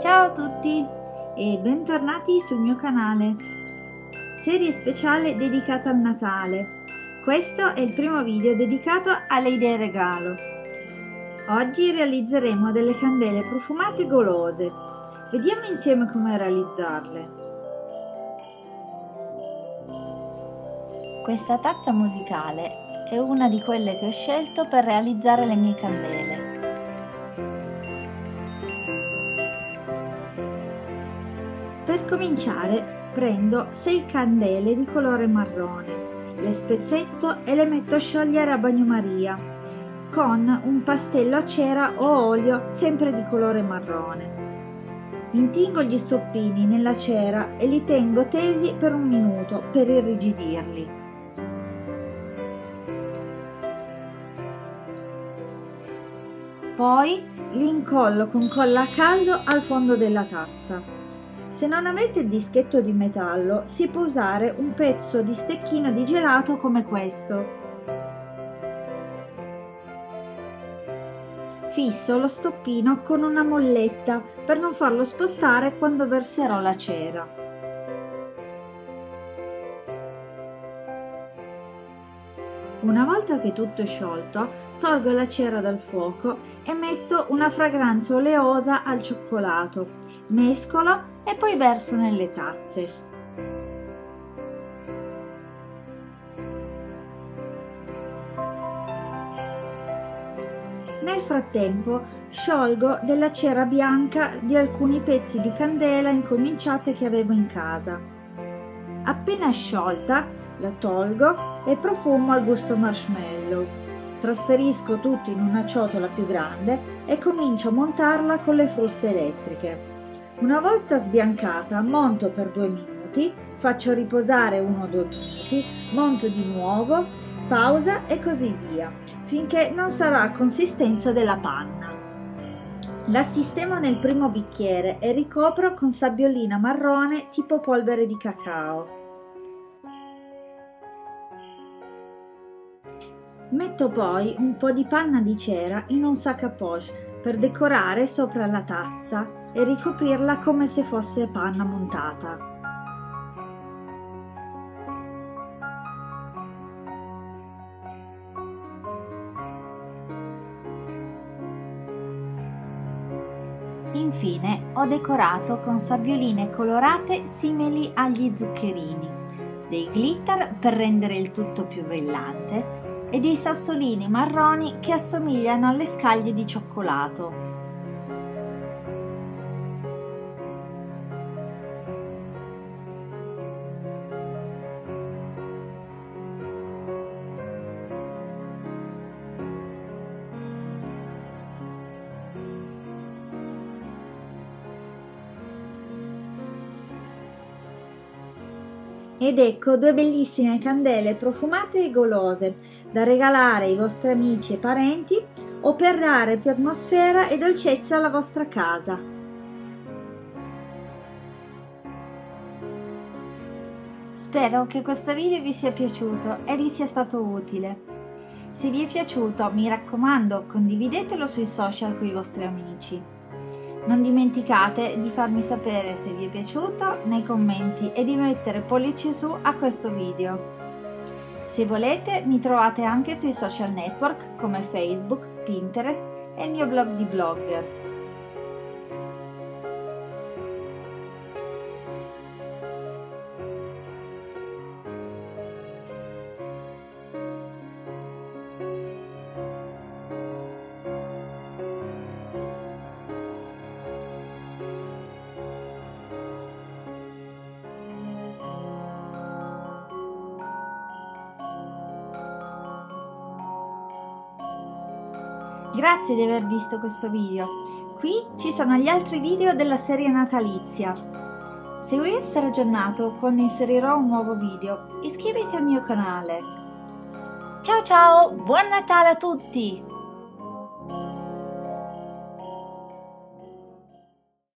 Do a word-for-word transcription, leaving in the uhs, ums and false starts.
Ciao a tutti e bentornati sul mio canale. Serie speciale dedicata al Natale. Questo è il primo video dedicato alle idee regalo. Oggi realizzeremo delle candele profumate e golose. Vediamo insieme come realizzarle. Questa tazza musicale è una di quelle che ho scelto per realizzare le mie candele. Per cominciare prendo sei candele di colore marrone, le spezzetto e le metto a sciogliere a bagnomaria con un pastello a cera o olio sempre di colore marrone. Intingo gli stoppini nella cera e li tengo tesi per un minuto per irrigidirli. Poi li incollo con colla a caldo al fondo della tazza. Se non avete il dischetto di metallo, si può usare un pezzo di stecchino di gelato come questo. Fisso lo stoppino con una molletta per non farlo spostare quando verserò la cera. Una volta che tutto è sciolto, tolgo la cera dal fuoco e metto una fragranza oleosa al cioccolato. Mescolo e poi verso nelle tazze. Nel frattempo sciolgo della cera bianca di alcuni pezzi di candela incominciate che avevo in casa. Appena sciolta la tolgo e profumo al gusto marshmallow. Trasferisco tutto in una ciotola più grande e comincio a montarla con le fruste elettriche. Una volta sbiancata monto per due minuti, faccio riposare uno o due minuti, monto di nuovo, pausa e così via, finché non sarà a consistenza della panna. La sistemo nel primo bicchiere e ricopro con sabbiolina marrone tipo polvere di cacao. Metto poi un po' di panna di cera in un sac à poche per decorare sopra la tazza e ricoprirla come se fosse panna montata. Infine ho decorato con sabbioline colorate simili agli zuccherini, dei glitter per rendere il tutto più brillante e dei sassolini marroni che assomigliano alle scaglie di cioccolato. Ed ecco due bellissime candele profumate e golose da regalare ai vostri amici e parenti o per dare più atmosfera e dolcezza alla vostra casa. Spero che questo video vi sia piaciuto e vi sia stato utile. Se vi è piaciuto, mi raccomando, condividetelo sui social con i vostri amici. Non dimenticate di farmi sapere se vi è piaciuto nei commenti e di mettere pollice su a questo video. Se volete mi trovate anche sui social network come Facebook, Pinterest e il mio blog di blogger. Grazie di aver visto questo video. Qui ci sono gli altri video della serie natalizia. Se vuoi essere aggiornato quando inserirò un nuovo video, iscriviti al mio canale. Ciao ciao, buon Natale a tutti!